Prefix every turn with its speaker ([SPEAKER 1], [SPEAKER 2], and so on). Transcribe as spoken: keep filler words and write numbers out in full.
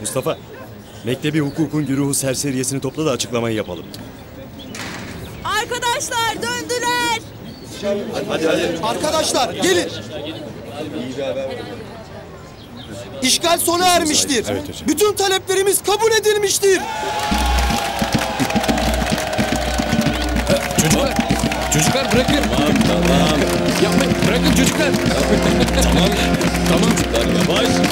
[SPEAKER 1] Mustafa, mektebi hukukun güruhu serseriyesini topla da açıklamayı yapalım.
[SPEAKER 2] Arkadaşlar döndüler.
[SPEAKER 1] Hadi hadi.
[SPEAKER 3] Arkadaşlar gelin. İşgal sona ermiştir.
[SPEAKER 1] Evet hocam.
[SPEAKER 3] Bütün taleplerimiz kabul edilmiştir.
[SPEAKER 4] Çocuklar, çocuklar bırakın.
[SPEAKER 5] Tamam tamam.
[SPEAKER 4] Yapmayın, bırakın çocuklar.
[SPEAKER 5] Tamam. Tamam çocuklar yavaş.